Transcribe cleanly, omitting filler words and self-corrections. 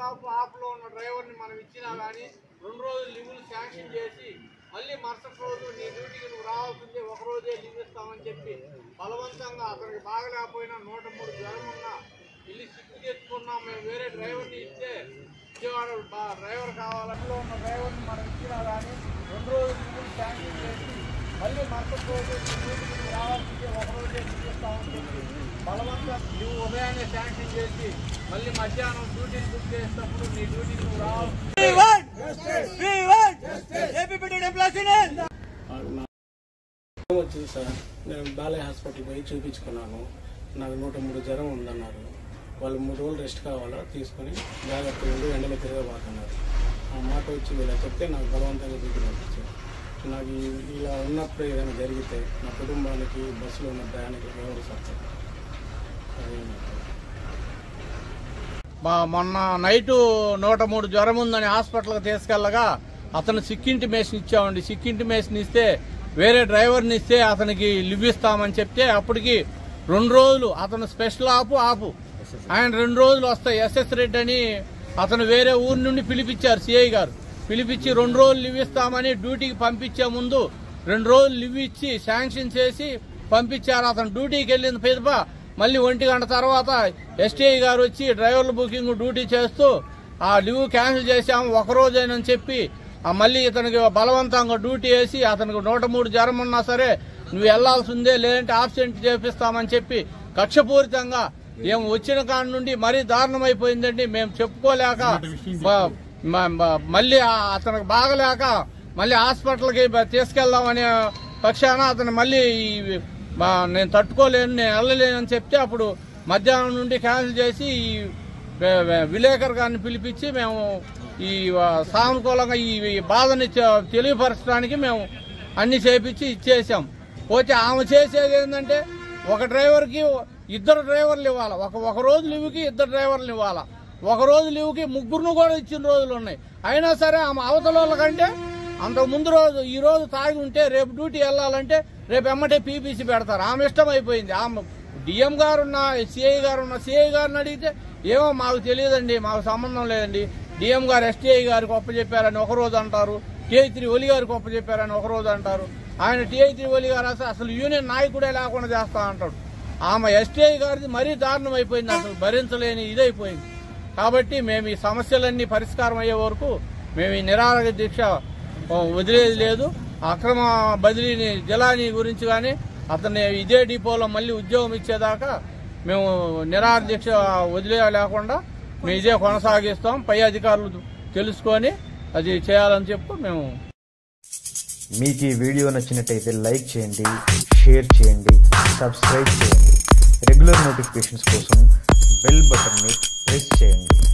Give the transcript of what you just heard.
Of ఆఫ్లో ఉన్న డ్రైవర్ని మనం ఇచ్చినా కానీ 2 రోజులు లీవులు శాంక్షన్ చేసి మళ్ళీ మరుసటి రోజు నీ డ్యూటీకి నువ్వు రావాల్సిందే, ఒక రోజే లీవ్ ఇస్తామని చెప్పి బలవంతంగా అతనికి బాగలేకపోయినా 103 జ్వరం ఉన్నా వెళ్ళి సిక్కు తెచ్చుకున్నాం. మేము వేరే డ్రైవర్ని ఇస్తే విజయవాడ డ్రైవర్ కావాలంటే ఉన్న డ్రైవర్ని మనం ఇచ్చినా కానీ 2 రోజులు లీవులు శాంక్షన్ చేసి మళ్ళీ మరుసటి రోజు నీ డ్యూటీకి నువ్వు రావాల్సిందే, ఒక రోజే లీవ్ ఇస్తామని చెప్పి బలవంతంగా నువ్వు ఉదయాన్నే శాంక్షన్ చేసి మళ్ళీ మధ్యాహ్నం డ్యూటీని బుక్ చేసేటప్పుడు నీ డ్యూటీకి నువ్వు రావాలి. వచ్చింది సార్, నేను బాలయ్య హాస్పిటల్ పోయి చూపించుకున్నాను. నాకు 103 జ్వరం ఉందన్నారు. వాళ్ళు 3 రోజులు రెస్ట్ కావాలా తీసుకుని జాగ్రత్తగా ఉండి ఎండలో తిరగబోతున్నారు. ఆ మాట వచ్చి ఇలా చెప్తే నాకు బలవంతంగా డ్యూటీ పంపించారు. నాకు ఇలా ఉన్నప్పుడు ఏదైనా జరిగితే నా కుటుంబానికి బస్సులో ఉన్న ప్రయాణికులకు ఎవరు సార్? మొన్న నైటు 103 జ్వరం ఉందని హాస్పిటల్కి తీసుకెళ్ళగా అతను సిక్ ఇంటిమేషన్ ఇచ్చామండి. సిక్ ఇంటిమేషన్ ఇస్తే వేరే డ్రైవర్ని ఇస్తే అతనికి లివ్ ఇస్తామని చెప్తే అప్పటికి 2 రోజులు అతను స్పెషల్ ఆపు ఆయన 2 రోజులు వస్తాయి. ఎస్ఎస్ రెడ్డి అని అతను వేరే ఊరి నుండి పిలిపించారు. సిఐ గారు పిలిపించి 2 రోజులు లివ్ ఇస్తామని డ్యూటీకి పంపించే ముందు 2 రోజులు లివ్ ఇచ్చి శాంక్షన్ చేసి పంపించారు. అతను డ్యూటీకి వెళ్ళిన పిదప మళ్ళీ 1 గంట తర్వాత ఎస్టీఐ గారు వచ్చి డ్రైవర్ల బుకింగ్ డ్యూటీ చేస్తూ ఆ లీవ్ క్యాన్సిల్ చేశాము, 1 రోజేనని చెప్పి మళ్ళీ ఇతనికి బలవంతంగా డ్యూటీ వేసి అతనికి 103 జ్వరం ఉన్నా సరే నువ్వు వెళ్లాల్సిందే, లేదంటే ఆబ్సెంట్ చేపిస్తామని చెప్పి కక్షపూరితంగా ఏం వచ్చిన కాడి నుండి మరీ దారుణమైపోయిందండి. మేము చెప్పుకోలేక మళ్ళీ అతనికి బాగలేక మళ్ళీ హాస్పిటల్కి తీసుకెళ్దామనే పక్షాన అతను మళ్ళీ నేను తట్టుకోలేను, నేను వెళ్ళలేనని చెప్తే అప్పుడు మధ్యాహ్నం నుండి క్యాన్సిల్ చేసి విలేకర్ గారిని పిలిపించి మేము ఈ సానుకూలంగా ఈ బాధని తెలియపరచడానికి మేము అన్ని చేపించి ఇచ్చేసాం. పోతే ఆమె చేసేది ఏంటంటే ఒక డ్రైవర్కి 2 డ్రైవర్లు ఇవ్వాలి, ఒక రోజు లీవ్కి 2 డ్రైవర్లు ఇవ్వాలి, 1 రోజు లీవ్కి 3 కూడా ఇచ్చిన రోజులు ఉన్నాయి. అయినా సరే ఆమె అవతల వాళ్ళకంటే అంతకు ముందు రోజు ఈ రోజు తాగి ఉంటే రేపు డ్యూటీ వెళ్ళాలంటే రేపు ఎమ్మటే పీపీసీ పెడతారు. ఆమె ఇష్టం అయిపోయింది. ఆమె డిఎం గారున్న సిఐ గారిని అడిగితే ఏమో మాకు తెలియదండి, మాకు సంబంధం లేదండి, డిఎం గారు ఎస్టీఐ గారికి ఒప్పచెప్పారని 1 రోజు అంటారు, టీఐ3 ఒలి గారికి ఒప్పచెప్పారని 1 రోజు అంటారు. ఆయన టీఐ3 ఒలి గారు అసలు యూనియన్ నాయకుడే లేకుండా చేస్తా అంటాడు. ఆమె ఎస్టీఐ గారిది మరీ దారుణం అయిపోయింది, అసలు భరించలేని ఇదైపోయింది. కాబట్టి మేము ఈ సమస్యలన్నీ పరిష్కారం అయ్యే వరకు మేము ఈ నిరాహార దీక్ష వదిలేది లేదు. అక్రమ బదిలీని జిలానీ గురించి కానీ అతన్ని ఇదే డిపోలో మళ్ళీ ఉద్యోగం ఇచ్చేదాకా మేము నిరాహార దీక్ష వదిలేయలేకుండా మేము ఇదే కొనసాగిస్తాం. పై అధికారులు తెలుసుకొని అది చేయాలని చెప్పి మేము. మీకు ఈ వీడియో నచ్చినట్టయితే లైక్ చేయండి, షేర్ చేయండి, సబ్స్క్రైబ్ చేయండి. రెగ్యులర్ నోటిఫికేషన్స్ కోసం బెల్ బటన్ని ప్రెస్ చేయండి.